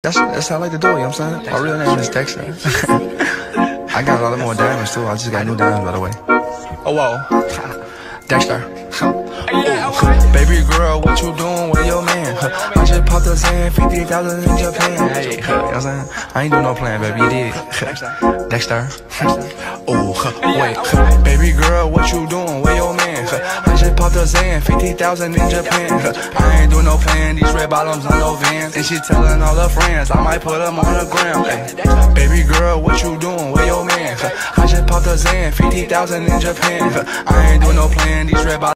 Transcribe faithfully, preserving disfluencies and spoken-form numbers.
That's that's how I like to do it, you know what I'm saying? My real name is Dexter. I got a lot of more diamonds too. I just got new diamonds, by the way. Oh, whoa. Dexter. Ooh. Baby girl, what you doing with your man? I just popped a saying fifty thousand in Japan. Hey, you know what I'm saying? I ain't do no plan, baby. You did. Dexter. Oh, wait. Baby girl, what you doing with your man? I just popped a saying fifty thousand in Japan. I ain't do no plan. These red bottoms on no Vans. And she telling all her friends I might put them on the gram. Hey. Baby girl, what you doing with your man? I just popped a saying fifty thousand in Japan. I ain't do no plan. These red bottoms